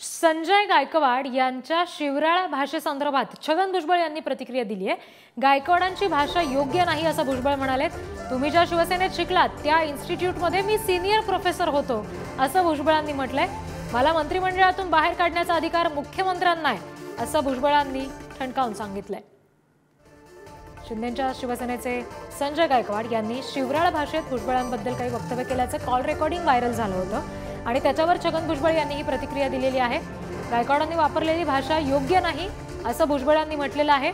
संजय गायकवाड यांच्या शिवराळ भाषेसंदर्भात छगन भुजबळ यांनी प्रतिक्रिया दिली आहे। गायकवाडांची भाषा योग्य नाही असं भुजबळ म्हणाले। तुम्ही ज्या शिवसेनेत शिकलात त्या इन्स्टिट्यूटमध्ये मी सिनियर प्रोफेसर होतो असं भुजबळांनी म्हटलंय। मला मंत्रिमंडळातून बाहेर काढण्याचा अधिकार मुख्यमंत्र्यांना आहे असं भुजबळांनी ठणकावून सांगितलंय। शिंदेच्या शिवसेनेचे संजय गायकवाड यांनी शिवराळ भाषेत भुजबळांबद्दल काही वक्तव्य केल्याचं कॉल रेकॉर्डिंग व्हायरल झालं होतं आणि त्याच्यावर छगन भुजबळ यांनी ही प्रतिक्रिया दिलेली आहे। गायकवाडांनी वापरलेली भाषा योग्य नाही असं भुजबळांनी म्हटलेलं आहे।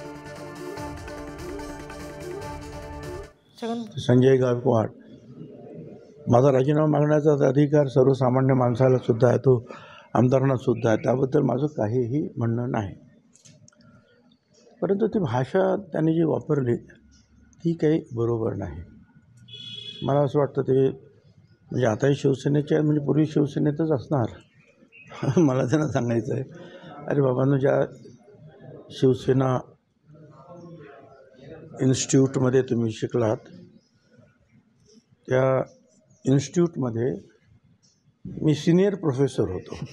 संजय गायकवाड, माझा राजीनामा मागण्याचा अधिकार सर्वसामान्य माणसाला सुद्धा आहे, तो आमदारांना सुद्धा आहे, त्याबद्दल माझं काहीही म्हणणं नाही। परंतु ती भाषा त्यांनी जी वापरली ती काही बरोबर नाही। मला असं वाटतं ते म्हणजे आताही शिवसेनेचे म्हणजे पूर्वी शिवसेनेतच असणार। मला त्यांना सांगायचं आहे, अरे बाबांनो, ज्या शिवसेना इन्स्टिट्यूटमध्ये तुम्ही शिकलात त्या इन्स्टिट्यूटमध्ये मी सिनियर प्रोफेसर होतो।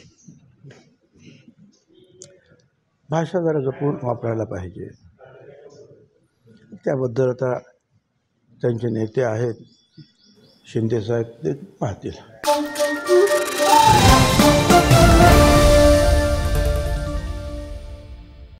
भाषा जरा जपून वापरायला पाहिजे। त्याबद्दल आता त्यांचे नेते आहेत शिंदे साहेब, ते पाहतील।